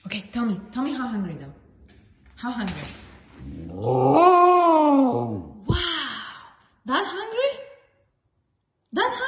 Okay, tell me how hungry though. How hungry? Oh. Wow, that hungry? That hungry?